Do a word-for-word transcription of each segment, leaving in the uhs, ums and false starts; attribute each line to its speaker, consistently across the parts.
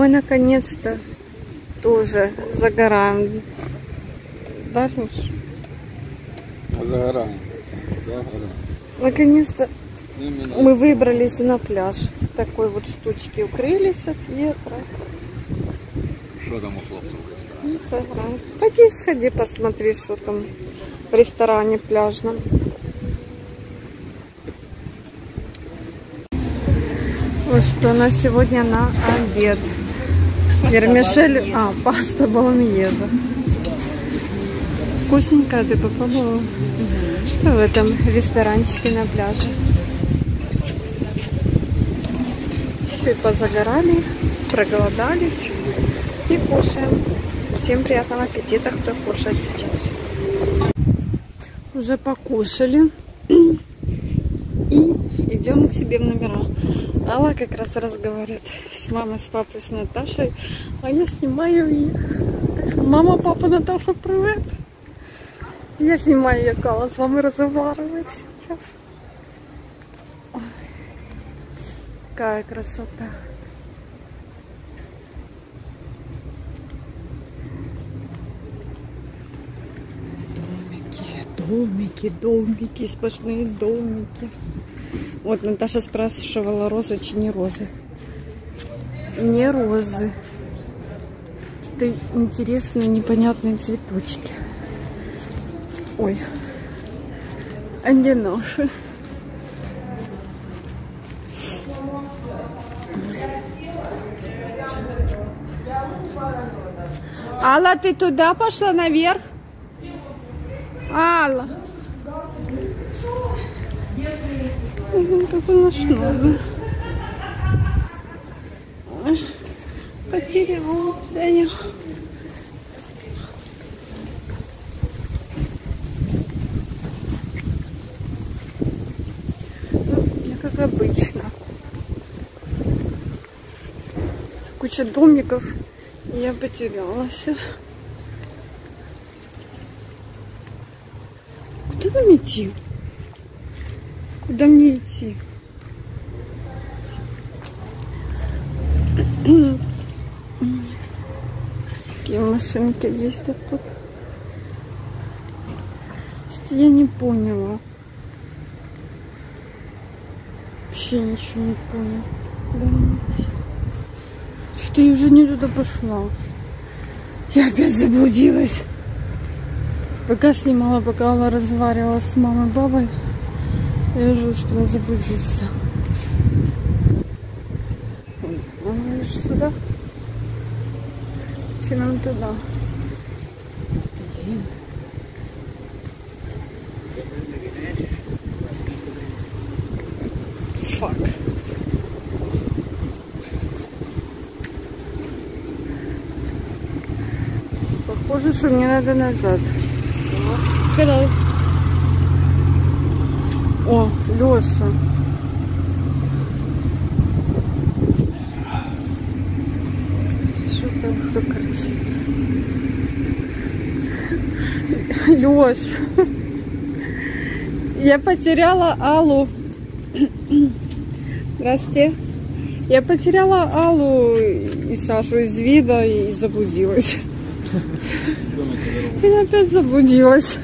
Speaker 1: Мы наконец-то тоже загораем. Да, Леш?
Speaker 2: Загораем. Загораем.
Speaker 1: Наконец-то мы выбрались на пляж. Такой вот штучки, укрылись от ветра.
Speaker 2: Что там у хлопцев в ресторане?
Speaker 1: Пойди сходи, посмотри, что там в ресторане пляжном. Вот что у нас сегодня на обед. Вермишель, а, паста болоньезе. Вкусненькая, ты попробовала? Угу. В этом ресторанчике на пляже. И позагорали, проголодались и кушаем. Всем приятного аппетита, кто кушает сейчас. Уже покушали и идем к себе в номера. Алла как раз разговаривает с мамой, с папой, с Наташей, а я снимаю их. Мама, папа, Наташа, привет. Я снимаю, як Алла с мамой разговаривает сейчас. Ой, какая красота. Домики, домики, сплошные домики. Вот Наташа спрашивала, розы чи не розы. Не розы. Это интересные, непонятные цветочки. Ой. А где наши? Алла, ты туда пошла наверх? Алла. Какой наш новый. Потерял. Да я. Я как обычно. Куча домиков. И я потерялась. Куда нам идти? Куда мне идти? Какие машинки ездят тут? Что я не поняла. Вообще ничего не поняла. Да, что я уже не туда пошла. Я опять заблудилась. Пока снимала, пока Алла разговаривала с мамой и бабой, я уже успела заблудиться. Она лишь сюда. Че нам туда? Блин. Фак. Похоже, что мне надо назад. Когда? О, Леша. Что там, кто кричит? Леш. Я потеряла Аллу. Здрасте. Я потеряла Аллу и Сашу из вида и заблудилась. Я опять заблудилась.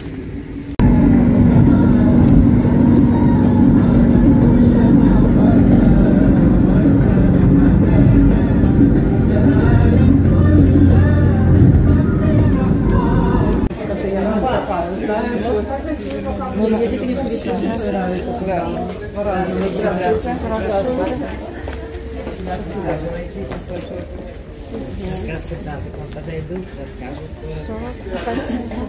Speaker 3: Сюда, подойдут, расскажут.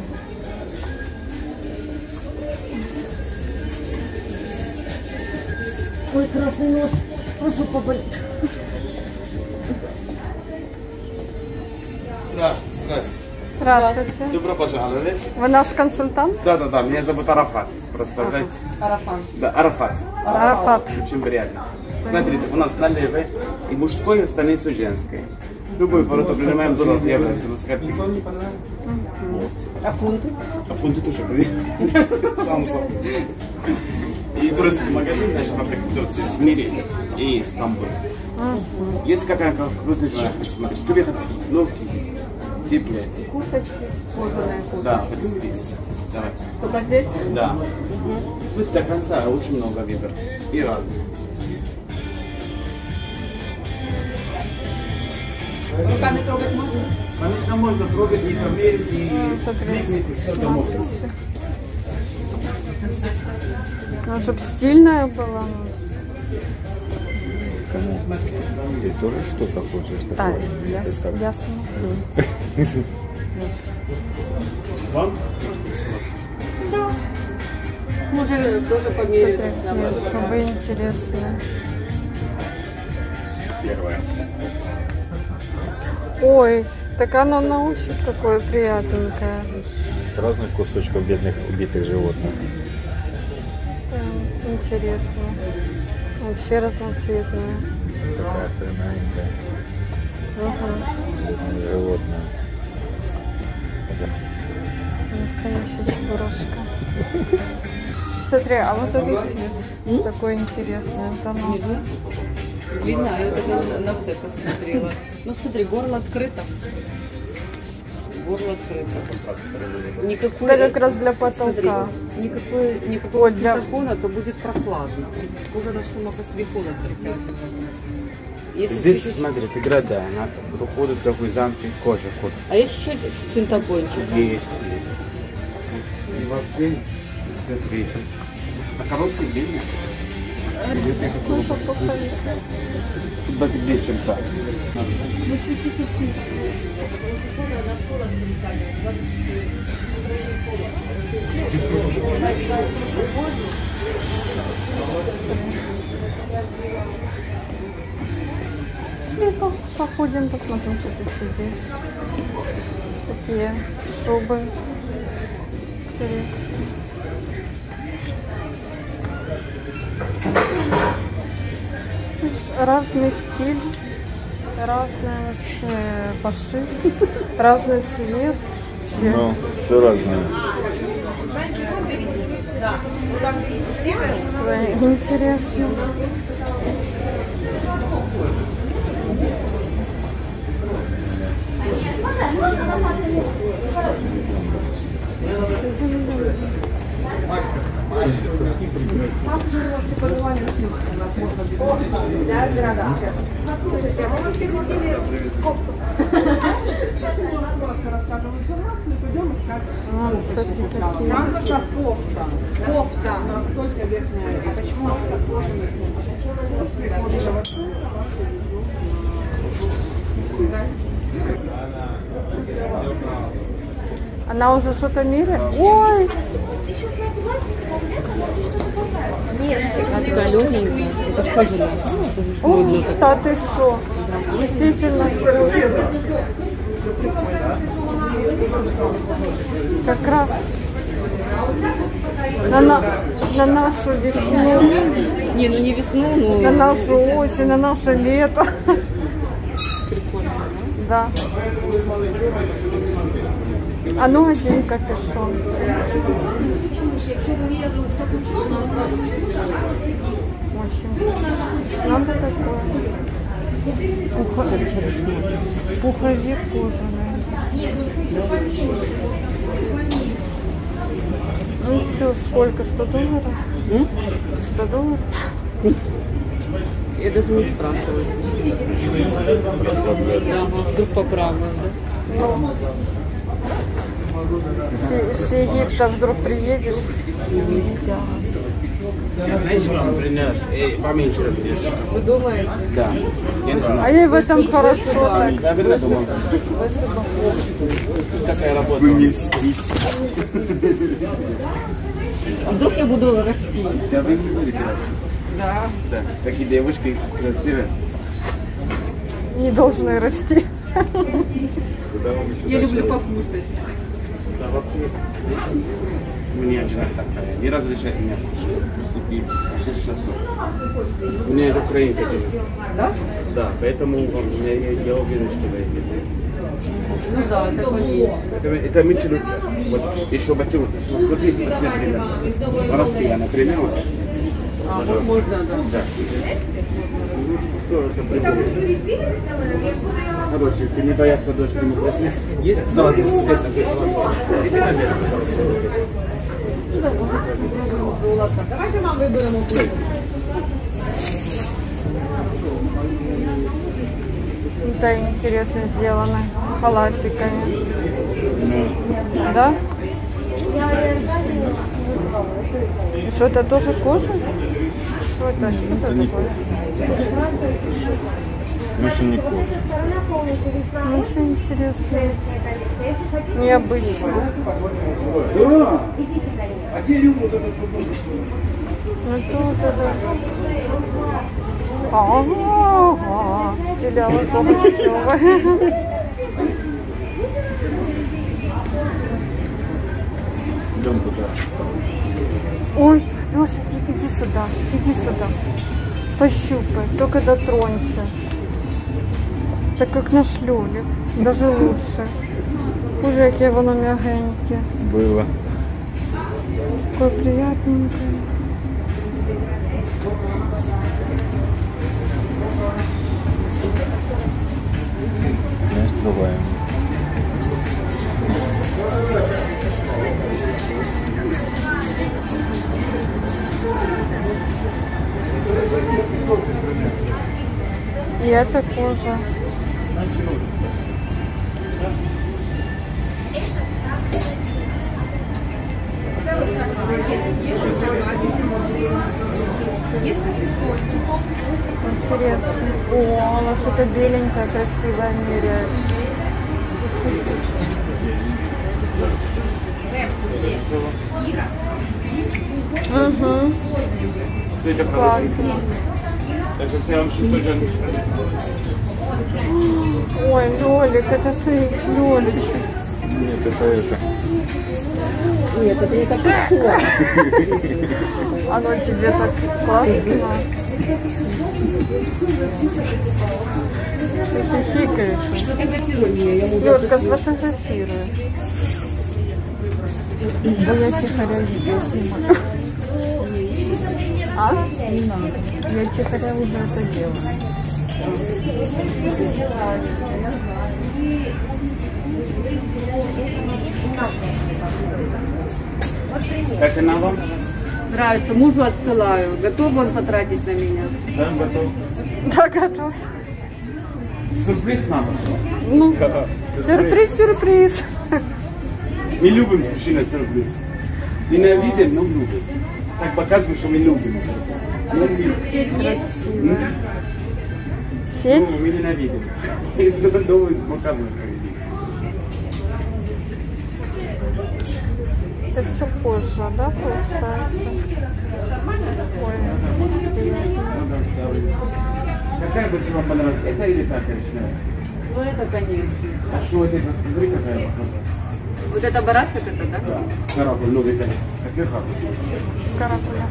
Speaker 3: Ой, красный нос, прошу поболеть.
Speaker 2: Здравствуйте, здравствуйте.
Speaker 1: Здравствуйте.
Speaker 2: Добро пожаловать.
Speaker 1: Вы наш консультант?
Speaker 2: Да, да, да, меня зовут Арафат. Представляете?
Speaker 1: Арафат.
Speaker 2: Да, Арафат.
Speaker 1: Арафат.
Speaker 2: Очень приятно. Смотрите, у нас налево и мужской, остальные все женское. Любой вороток принимаем долларов, евро, на скарпе.
Speaker 1: А фунты?
Speaker 2: А фунты тоже. Сам сам. И турецкий магазин, наша фабрика в Турции, в мире и Стамбуле.
Speaker 1: Угу.
Speaker 2: Есть какая крутая жена, смотри, что это легкие, теплые.
Speaker 1: Курточки, кожаные курточки.
Speaker 2: Да, вот здесь. Давай.
Speaker 1: Только здесь?
Speaker 2: Да. Угу. Вот до конца очень много выбор. И разных.
Speaker 4: Руками трогать можно?
Speaker 2: Конечно, можно трогать, не померить, и
Speaker 1: Смотри.
Speaker 2: все это можно.
Speaker 1: Ну, чтобы стильная была.
Speaker 5: Ты тоже что-то хочешь
Speaker 1: Да,
Speaker 5: такое?
Speaker 1: я,
Speaker 5: Ты так-
Speaker 1: я смотрю.
Speaker 2: Вам?
Speaker 4: Может тоже померить.
Speaker 1: Нет, чтобы интересно.
Speaker 2: Первое.
Speaker 1: Ой, так оно на ощупь такое приятненькое.
Speaker 5: С разных кусочков бедных убитых животных.
Speaker 1: Прям интересно. Вообще разноцветное.
Speaker 5: Такая хреновенькая.
Speaker 1: Угу.
Speaker 5: Бедное животное. Хотя,
Speaker 1: Настоящая чебурашка. Смотри, а вот этот цвет такой интересный. Это оно.
Speaker 4: Длина, я вот это на вот это смотрела. Ну смотри, горло открыто. Горло открыто. Никакой,
Speaker 1: Это как раз для
Speaker 4: смотри,
Speaker 1: потолка.
Speaker 4: никакой, никакого
Speaker 1: Ой, для-
Speaker 4: светофона, то будет прохладно. Кожа на сама по себе холод притягивает. Если
Speaker 2: Здесь,
Speaker 4: светить-
Speaker 2: смотри, ты града, она проходит такой замкнутый кожа. Вот.
Speaker 4: А есть еще синтопончик?
Speaker 2: Есть, есть. И вообще, смотри, а короткий длинный.
Speaker 1: Ну, попробуй.
Speaker 2: Длиннее, чем так.
Speaker 1: Пошли по- походим, посмотрим, что ты сидишь. Такие шубы. Интересно. Видишь, разный стиль, разный вообще пошив, разный цвет. Вообще.
Speaker 5: ну, все разное.
Speaker 1: Ой, интересно. Вон, смотри, какие.
Speaker 3: кофта. Кофта. Насколько верхняя. Почему
Speaker 1: Она уже что-то меряет? Ой!
Speaker 4: Она такая легенькая. Это ж кожаная.
Speaker 1: Ух, да ты шо? Действительно. Как раз на, на, на нашу весну,
Speaker 4: Не, ну не весну, но...
Speaker 1: на нашу осень, на наше лето. Да. А ну один капюшон. Очень. Надо такое. Пуха... Пуховик кожаный. Ну все, сколько? сто долларов?
Speaker 4: М?
Speaker 1: сто долларов?
Speaker 4: Я даже не спрашиваю. Да, вдруг поправлю, да?
Speaker 1: С, с Египта вдруг приедешь?
Speaker 2: Я, знаете, вам принес, э, поменьше будешь.
Speaker 4: Вы думаете?
Speaker 2: Да. Я не
Speaker 1: А
Speaker 2: знаю.
Speaker 1: ей в этом хорошо так.
Speaker 2: Я всегда думал, какая работа. Вы не льстите.
Speaker 4: А вдруг я буду расти?
Speaker 2: Да вы не будете расти.
Speaker 4: Да.
Speaker 2: Да. Такие девушки красивые.
Speaker 1: Не должны расти.
Speaker 2: Куда вам еще
Speaker 4: Я
Speaker 2: дальше
Speaker 4: люблю
Speaker 2: расти?
Speaker 4: покушать.
Speaker 2: Да, вообще, мне жена такая, не разрешает меня кушать после пива, шесть часов. У меня же украинка тоже.
Speaker 4: Да?
Speaker 2: Да, поэтому я, я, я уверен, что вы это.
Speaker 4: Ну да, это конечно.
Speaker 2: Это, это меньше лучше. Вот еще батюрка. Смотрите, посмотрите. Растия, например, вот.
Speaker 4: А, вот можно, да.
Speaker 2: Да. Короче, ты не бояться дождь, ему просто есть золотой цвет.
Speaker 4: Давайте нам выберем укус.
Speaker 1: Это интересно сделано халатиками. Да? И что это тоже кожа? Что это? Что это такое?
Speaker 5: Лучше не кожа.
Speaker 1: Очень интересно. Необычно.
Speaker 2: Да! А где любят этот
Speaker 1: Это вот это. Ага, стиляла Пугачева.
Speaker 5: Идем туда.
Speaker 1: Ой, Леша, иди сюда, иди сюда. Пощупай, только дотронься. Так как наш Лёлик, даже лучше. Уже яке воно мягеньке.
Speaker 5: Было.
Speaker 1: Такое приятненькое.
Speaker 5: Не открываем.
Speaker 1: И эта кожа. Интересно. О, она что-то беленькая, красивая меряет. Угу.
Speaker 2: Это
Speaker 1: Классно.
Speaker 2: Так что я вам что-то же...
Speaker 1: Ой, Лёлик, это ты, Лёлик.
Speaker 5: Нет, это это.
Speaker 4: Нет, это не такое.
Speaker 1: Оно тебе так классно. Ты хихикаешь.
Speaker 4: Фотографирование, я могу...
Speaker 1: Лёшка, сфотографируй. Да я тихоря видео снимаю. А? Не надо. Я тихоря уже это делаю.
Speaker 2: Как она вам?
Speaker 4: Нравится, мужу отсылаю. Готов он потратить на меня?
Speaker 2: Да, готов.
Speaker 1: Да, готов.
Speaker 2: Сюрприз надо.
Speaker 1: Ну, сюрприз, сюрприз.
Speaker 2: Мы любим мужчина сюрприз. Ненавидим, но любим. Так показываем, что мы любим. Мы любим. Ну,
Speaker 1: Сеть?
Speaker 2: мы ненавидим. Но показываем.
Speaker 1: Это все кожа, да, получается? Ой,
Speaker 2: Какая больше вам понравилась? Это или та коричневая?
Speaker 4: Ну это, конечно.
Speaker 2: А что это? Посмотри, какая похожа.
Speaker 4: Вот это барашек это, да?
Speaker 2: Да. Каракуль, новый коллекция. Какой хороший.
Speaker 1: каракуля.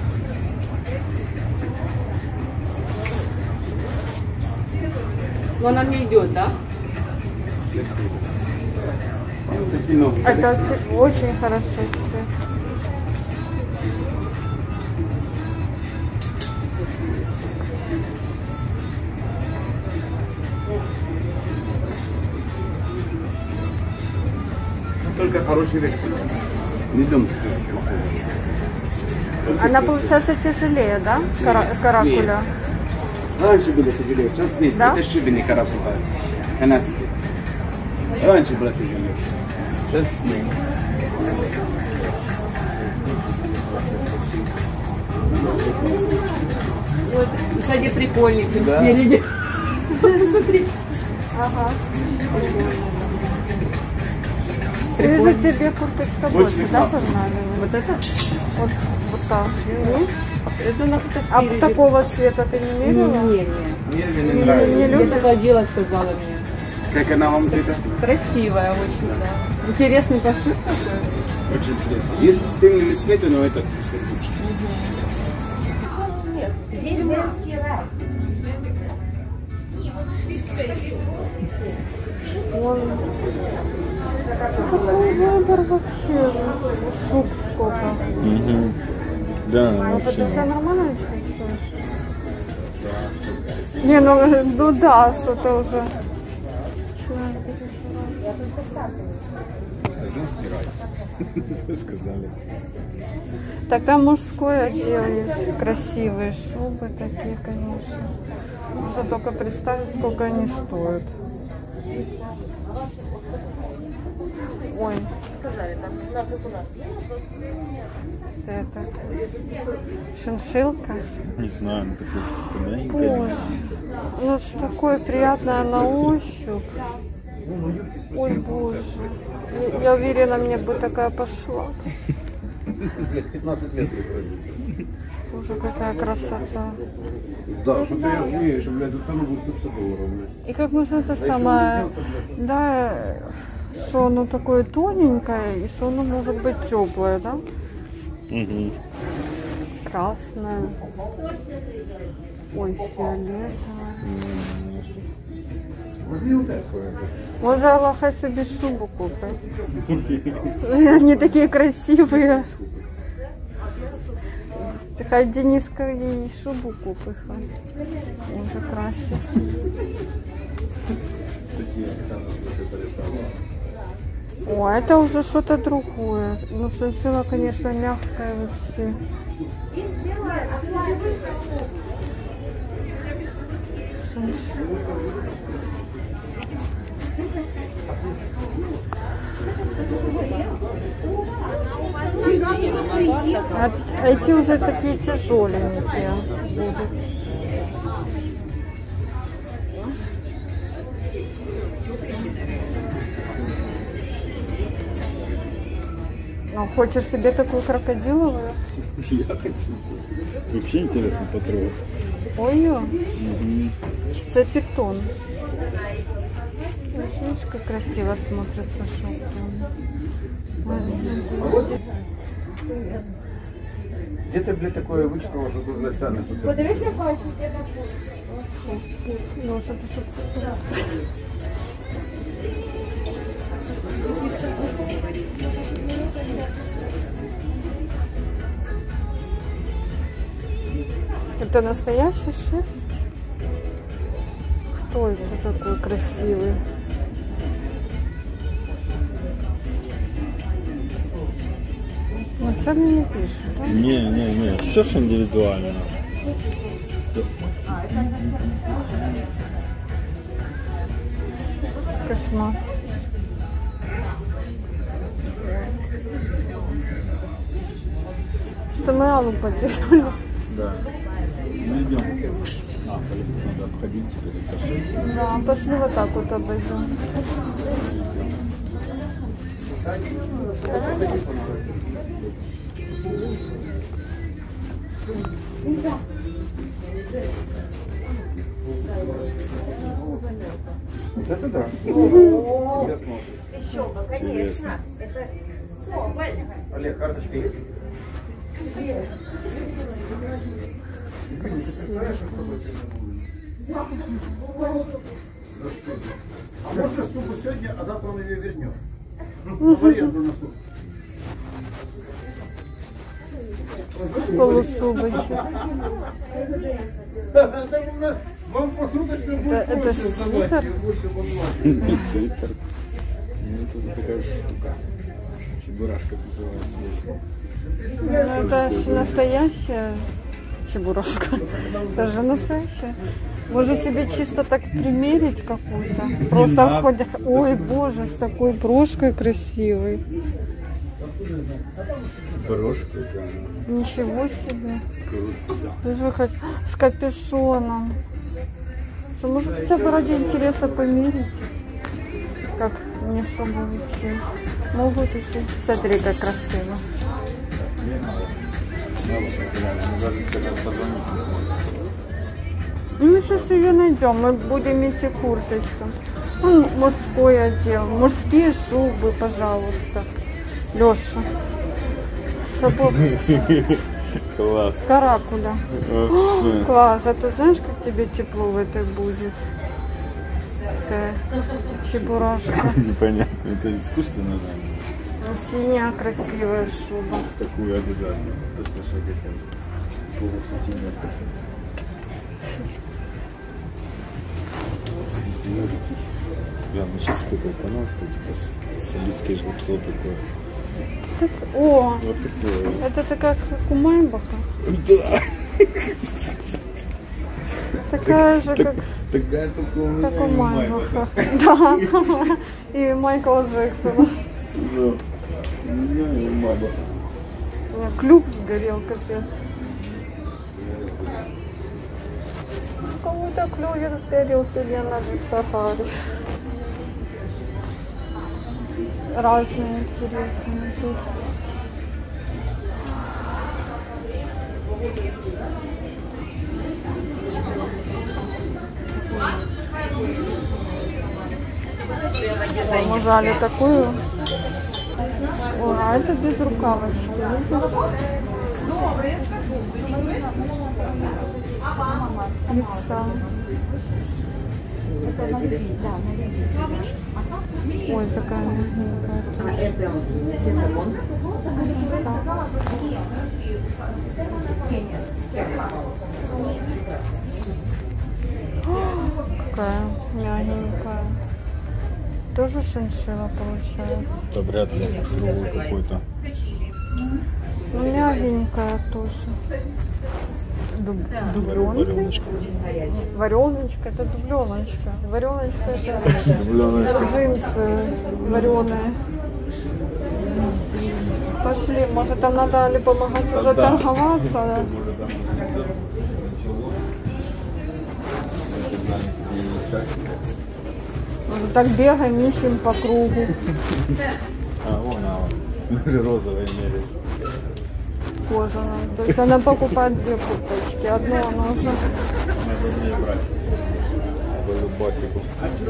Speaker 4: Но она мне идет, да?
Speaker 2: Вот такие новые
Speaker 1: Это
Speaker 2: коллекции.
Speaker 1: очень хорошо тебе.
Speaker 2: Только хорошие вещи. Не думаю.
Speaker 1: Она получается тяжелее, да? Кара каракуля.
Speaker 2: Раньше было тяжелее, сейчас нет.
Speaker 1: Да?
Speaker 2: Это шибеный каракуля. Канадский. Раньше было тяжелее. Сейчас нет.
Speaker 4: Вот, кстати, прикольненький
Speaker 2: Да.
Speaker 4: спереди.
Speaker 1: Ага. Вижу, тебе курточка
Speaker 2: Очень
Speaker 1: больше, да,
Speaker 2: классно.
Speaker 1: понравилась?
Speaker 4: Вот это?
Speaker 1: Вот, вот так. Нет?
Speaker 4: Это на как-то
Speaker 1: А
Speaker 4: спереди.
Speaker 1: такого цвета ты не
Speaker 4: Не,
Speaker 1: мерила?
Speaker 4: не, не.
Speaker 2: Мне не
Speaker 1: Не
Speaker 2: нравится.
Speaker 1: любишь?
Speaker 4: Я такая дело сказала мне.
Speaker 2: Как она вам где-то?
Speaker 4: Красивая очень, да. Интересный пошив такой.
Speaker 2: Очень интересно. Есть темные цветы, но этот цвет лучше.
Speaker 6: Здесь женский лайк.
Speaker 1: Вон. Какой выбор вообще. Шуб сколько.
Speaker 5: Угу. Да,
Speaker 1: Может, это
Speaker 5: вообще.
Speaker 1: все нормально еще? Не, ну, ну да, что-то уже.
Speaker 5: Это женский рай. Сказали.
Speaker 1: Так там мужской отдел есть, красивые шубы такие, конечно. Можно только представить, сколько они стоят. Ой. Это шиншилка.
Speaker 5: Не знаю, ну такое что-то мягенькое.
Speaker 1: Боже, ну ж такое приятное на ощупь. Ой, боже. Я, я уверена, мне бы такая пошла.
Speaker 5: пятнадцать лет приходит.
Speaker 1: Боже, какая красота.
Speaker 5: Да, что ты умеешь, блядь, тут цену будет сто пятьдесят долларов, блядь.
Speaker 1: И как можно это самое, да, что оно такое тоненькое, и что оно может быть теплое, да?
Speaker 5: Угу.
Speaker 1: Красное. Ой, фиолетовое. Може Аллаха собі шубу купить. Они такие красивые. Хай Дениска ей шубу купить. Уже краще. О, это уже что-то другое. Ну, шиншилла, конечно, мягкая вообще. А эти уже такие тяжеленькие будут. Ну, хочешь себе такую крокодиловую?
Speaker 5: Я хочу. Вообще интересно потрогать.
Speaker 1: Ой,
Speaker 5: Угу.
Speaker 1: это питон. Видишь, как красиво смотрится шубка.
Speaker 5: Где ты, блядь, такое вычитала, что тут, блядь, цены супер?
Speaker 6: Подивися, бачу, я на
Speaker 1: Ну, что ты шубка? Это настоящий шерсть? Кто это такой красивый? Вот сами не пишут, да?
Speaker 5: Не, не, не, все ж индивидуально.
Speaker 1: Кошмар. Что мы Аллу потеряли.
Speaker 5: Да. Ну идем. А, надо обходить теперь.
Speaker 1: Да, пошли вот так вот обойдем.
Speaker 5: Вот это да.
Speaker 6: Еще бы, конечно.
Speaker 5: Интересно.
Speaker 6: Это все, Вадик.
Speaker 5: Олег, карточка есть?
Speaker 7: А можно сумму сегодня, а завтра он ее вернет? В аренду на суд.
Speaker 1: Полушубочек.
Speaker 7: Вам посруточно
Speaker 1: Это,
Speaker 7: будет
Speaker 1: это
Speaker 7: больше
Speaker 1: свитер?
Speaker 7: давать, и больше позвать.
Speaker 5: Свитер. Ну, это такая штука. Чебурашка называется.
Speaker 1: Ну, это ж настоящая чебурашка. Это же настоящая. Может себе чисто так примерить какую-то. Просто
Speaker 5: надо.
Speaker 1: ходят. Ой, боже, с такой брошкой красивой.
Speaker 5: Брошка, да.
Speaker 1: Ничего себе.
Speaker 5: Круто.
Speaker 1: Даже хоть с капюшоном. Что, может хотя бы ради интереса померить? Как мне шубу вообще. Могут идти. Смотри, как красиво.
Speaker 5: Не надо. Надо сохранять. Мы даже когда позвонить не сможем.
Speaker 1: Ну, мы сейчас ее найдем. Мы будем идти курточку. Вон мужской отдел. Мужские шубы, пожалуйста. Леша. Свободно.
Speaker 5: Класс.
Speaker 1: Каракуля.
Speaker 5: Вообще.
Speaker 1: Класс. А ты знаешь, как тебе тепло в этой будет? Такая чебурашка.
Speaker 5: Непонятно. Это искусственно, да?
Speaker 1: Ну, синяя красивая шуба.
Speaker 5: Такую обязательно. Точно, что где-то полусантиметра. Я значит стыкал канал, что типа салютское жлобство такое.
Speaker 1: Так, о,
Speaker 5: Вот такое.
Speaker 1: это-то как у Майбаха.
Speaker 5: Да.
Speaker 1: Такая же, как,
Speaker 5: Такая только у меня.
Speaker 1: как у Майбаха. Да. И Майкла Джексона.
Speaker 5: Да. У меня и у Майбаха.
Speaker 1: У меня клюв сгорел, капец. Кому-то клювик сгорел сегодня на джип-сафари. Разные интересные тут. Ой, мы взяли такую. Ой, а это без рукавочки. Лиса. Ой, такая мягенькая. Какая мягенькая. Тоже шиншилла получается.
Speaker 5: Это вряд ли другой какой-то.
Speaker 1: Ну, мягенькая тоже. Дуб- Дубленка.
Speaker 5: Вареночка.
Speaker 1: Вареночка, это дубленочка. Вареночка это
Speaker 5: Дубленочка.
Speaker 1: джинсы вареные. Пошли, может там надо ли помогать уже
Speaker 5: Да.
Speaker 1: торговаться, да? Может, так бегаем, ищем по кругу.
Speaker 5: А, вон она. Мы же розовые мерили.
Speaker 1: Кожаная. То есть она покупает две курточки. Одну она уже.
Speaker 5: Надо в ней брать. По любасику.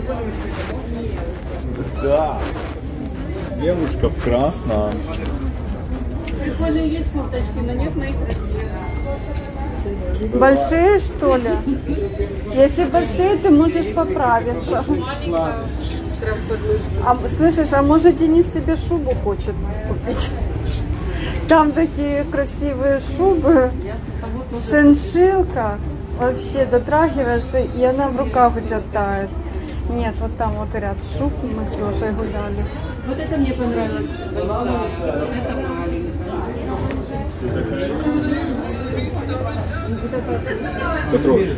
Speaker 5: Да. Девушка в красном.
Speaker 3: Прикольные есть курточки, но нет моих размеров.
Speaker 1: Большие, что ли? Если большие, ты можешь поправиться. А, слышишь, а может Денис тебе шубу хочет купить? Там такие красивые шубы, шиншилка. Вообще дотрагиваешься, и она в руках у тебя тает. Нет, вот там вот ряд шуб, мы с Лешей гуляли.
Speaker 3: Вот это мне понравилось. Большая. Это маленькая.
Speaker 5: Петрович.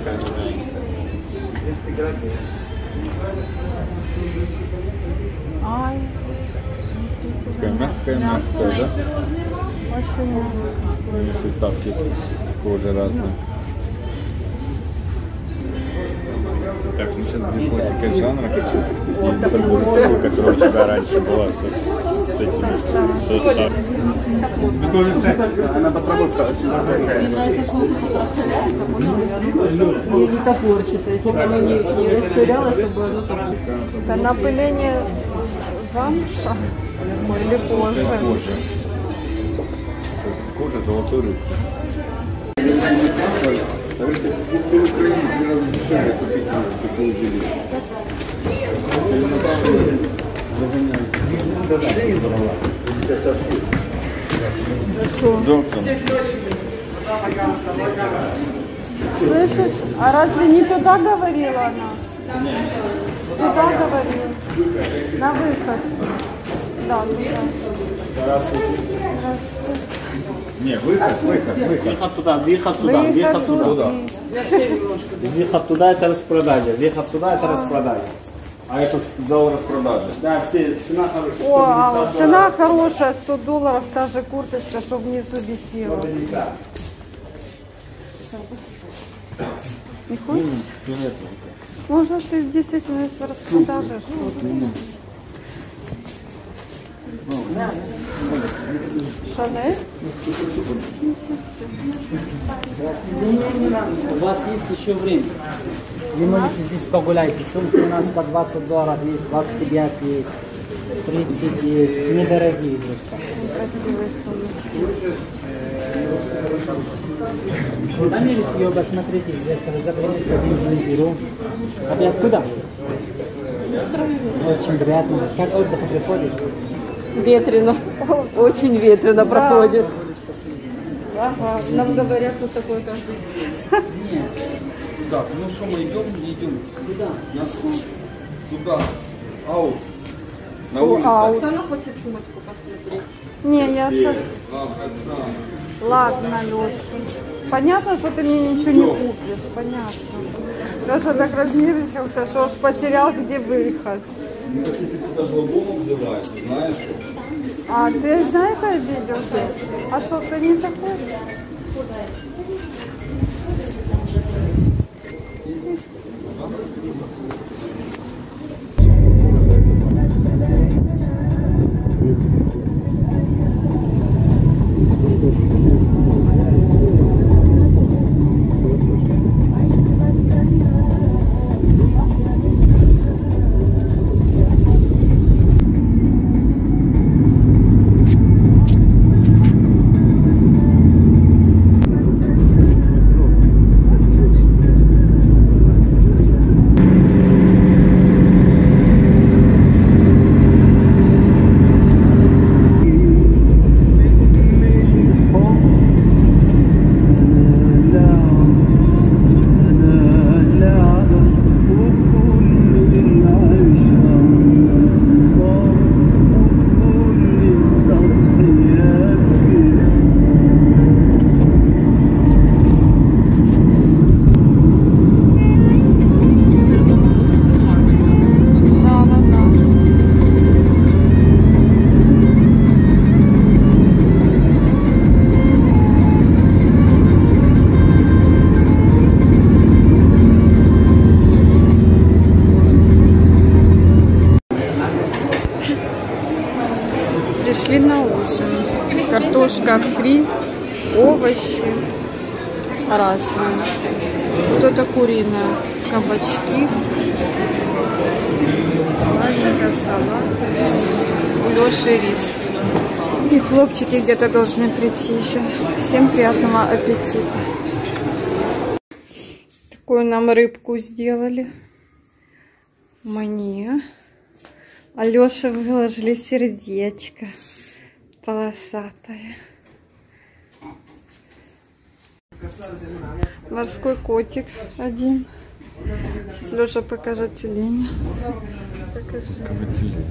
Speaker 1: Ай,
Speaker 5: Такая мягкая, мягкая, да?
Speaker 1: очень мягкая.
Speaker 5: Конечно, ставки кожи разные. Так, ну сейчас будет классика жанра, как сейчас и подборку, которая у тебя раньше была с, с этими составами.
Speaker 2: Она подработка очень
Speaker 3: Не, не топорчатая, чтобы оно не, не расширяло, чтобы оно там...
Speaker 1: Это напыление замша или кожи?
Speaker 5: Кожа. Кожа золотой рыбки.
Speaker 1: Слышишь, а разве не туда говорила она? Туда говорила. На выход. Да, туда.
Speaker 5: Не, выход, выход, выход.
Speaker 8: Выход туда, выход сюда,
Speaker 1: Выход
Speaker 8: выход сюда.
Speaker 1: туда.
Speaker 8: Выход туда это распродажа, выход сюда это распродажа.
Speaker 5: А это зал распродажи.
Speaker 8: Да, все, цена хорошая.
Speaker 1: О, а цена хорошая, сто долларов, та же курточка, чтобы внизу висела. Не хочешь? Может, ты действительно с распродажи что-то? Шанель?
Speaker 9: У вас есть еще время. Вы можете здесь погулять. Сумки у нас по двадцать долларов есть, двадцать пять есть, тридцать есть. Недорогие просто.
Speaker 1: Красивые сумочки.
Speaker 9: Померите ее, посмотрите в зеркало, заберите один беру. А ты откуда? Очень приятно. Как отдых приходит?
Speaker 3: Ветрено. Очень ветрено проходит. Ага, нам говорят, что такое каждый день.
Speaker 8: Так, ну что, мы идем, идем.
Speaker 9: Куда?
Speaker 8: На суд.
Speaker 5: Туда. Аут. На
Speaker 1: Фу,
Speaker 5: улице.
Speaker 1: аут.
Speaker 4: Оксана хочет сумочку посмотреть.
Speaker 1: Не, я... со-
Speaker 5: Ладно, Оксана.
Speaker 1: Ладно, Леша. Понятно, что ты мне ничего не купишь, понятно. Леша так разнервничался, что уж потерял, где выход.
Speaker 5: Ну, так если ты даже лобом обзываешь, знаешь, что?
Speaker 1: А ты на это обиделся? А что, ты не такой? Пришли на ужин. Картошка фри, овощи разные. Что-то куриное, кабачки, сладенько, салат, у Леши рис. И хлопчики где-то должны прийти еще. Всем приятного аппетита. Такую нам рыбку сделали. Мне. А Лёше выложили сердечко полосатое. Морской котик один. Сейчас Лёша покажет тюленя. Покажи.